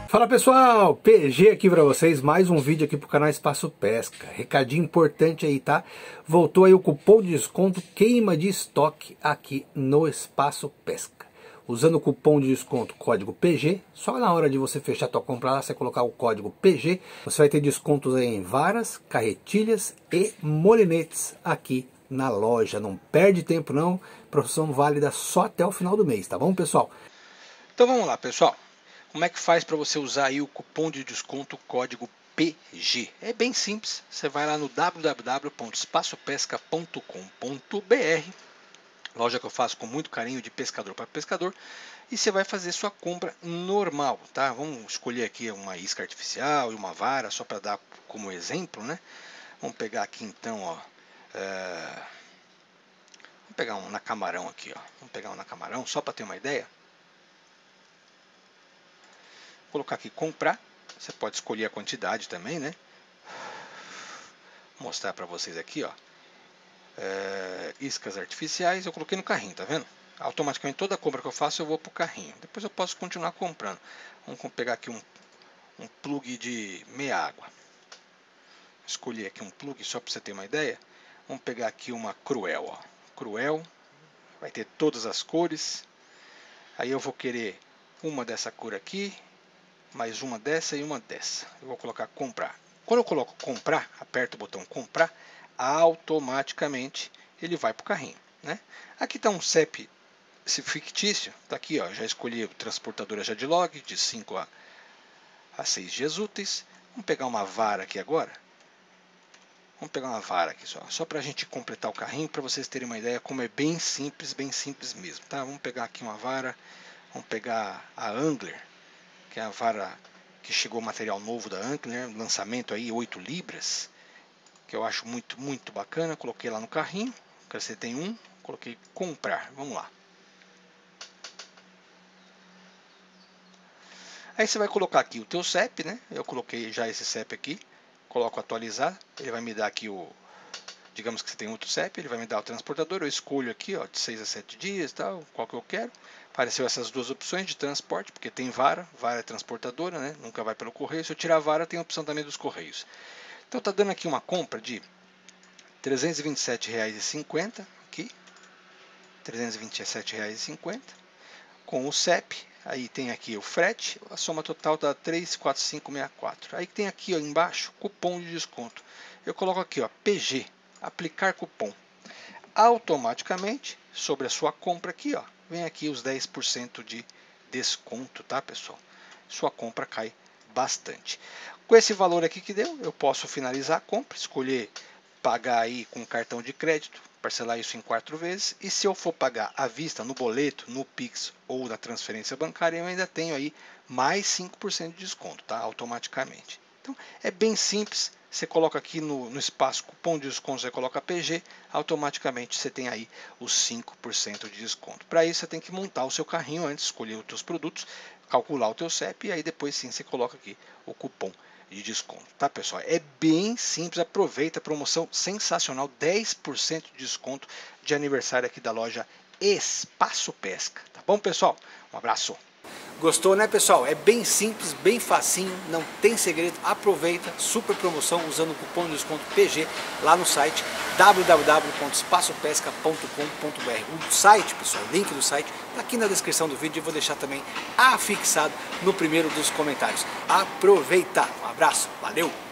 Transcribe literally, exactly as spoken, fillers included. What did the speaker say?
Fala pessoal, P G aqui pra vocês, mais um vídeo aqui pro canal Espaço Pesca. Recadinho importante aí, tá? Voltou aí o cupom de desconto queima de estoque aqui no Espaço Pesca. Usando o cupom de desconto código P G, só na hora de você fechar tua compra lá, você colocar o código P G, você vai ter descontos aí em varas, carretilhas e molinetes aqui na loja. Não perde tempo não, promoção válida só até o final do mês, tá bom pessoal? Então vamos lá pessoal, como é que faz para você usar aí o cupom de desconto código P G? É bem simples, você vai lá no w w w ponto espaço pesca ponto com ponto b r, loja que eu faço com muito carinho de pescador para pescador, e você vai fazer sua compra normal, tá? Vamos escolher aqui uma isca artificial e uma vara, só para dar como exemplo, né? Vamos pegar aqui então, ó, é... vamos pegar um na camarão aqui, ó. Vamos pegar um na camarão, só para ter uma ideia. Vou colocar aqui comprar, você pode escolher a quantidade também, né? Vou mostrar para vocês aqui, ó. É, iscas artificiais, eu coloquei no carrinho, tá vendo? Automaticamente toda compra que eu faço eu vou pro carrinho. Depois eu posso continuar comprando. Vamos pegar aqui um, um plug de meia água. Escolhi aqui um plug só para você ter uma ideia. Vamos pegar aqui uma Cruel, ó. Cruel, vai ter todas as cores. Aí eu vou querer uma dessa cor aqui, mais uma dessa e uma dessa. Eu vou colocar comprar. Quando eu coloco comprar, aperto o botão comprar, automaticamente ele vai para o carrinho, né? Aqui está um C E P fictício, tá aqui, ó, já escolhi o transportador Jadlog de cinco a seis dias úteis. Vamos pegar uma vara aqui agora. Vamos pegar uma vara aqui só, só para a gente completar o carrinho, para vocês terem uma ideia como é bem simples, bem simples mesmo, tá? Vamos pegar aqui uma vara, vamos pegar a Angler, que é a vara que chegou material novo da Angler, lançamento aí oito libras, que eu acho muito, muito bacana. Coloquei lá no carrinho, acrescentei um, coloquei comprar, vamos lá. Aí você vai colocar aqui o teu C E P, né? Eu coloquei já esse C E P aqui, coloco atualizar, ele vai me dar aqui o, digamos que você tem outro C E P, ele vai me dar o transportador, eu escolho aqui, ó, de seis a sete dias, tal, qual que eu quero. Apareceu essas duas opções de transporte, porque tem vara, vara é transportadora, né? Nunca vai pelo correio. Se eu tirar a vara, tem a opção também dos correios. Então tá dando aqui uma compra de trezentos e vinte e sete reais e cinquenta centavos aqui, trezentos e vinte e sete reais e cinquenta centavos com o C E P. Aí tem aqui o frete, a soma total dá três mil quatrocentos e sessenta e quatro. Aí tem aqui ó, embaixo cupom de desconto. Eu coloco aqui ó, P G, aplicar cupom. Automaticamente sobre a sua compra aqui ó, vem aqui os dez por cento de desconto, tá pessoal? Sua compra cai bastante. Com esse valor aqui que deu, eu posso finalizar a compra, escolher pagar aí com cartão de crédito, parcelar isso em quatro vezes, e se eu for pagar à vista, no boleto, no Pix ou na transferência bancária, eu ainda tenho aí mais cinco por cento de desconto, tá? Automaticamente. Então é bem simples, você coloca aqui no, no espaço cupom de desconto, você coloca P G, automaticamente você tem aí os cinco por cento de desconto. Para isso você tem que montar o seu carrinho antes, escolher os seus produtos, calcular o teu C E P e aí depois sim você coloca aqui o cupom de desconto, tá pessoal? É bem simples, aproveita a promoção sensacional, dez por cento de desconto de aniversário aqui da loja Espaço Pesca, tá bom pessoal? Um abraço! Gostou, né pessoal? É bem simples, bem facinho, não tem segredo, aproveita, super promoção usando o cupom de desconto P G lá no site w w w ponto espaço pesca ponto com ponto b r. O site, pessoal, o link do site está aqui na descrição do vídeo e vou deixar também afixado no primeiro dos comentários. Aproveita! Um abraço, valeu!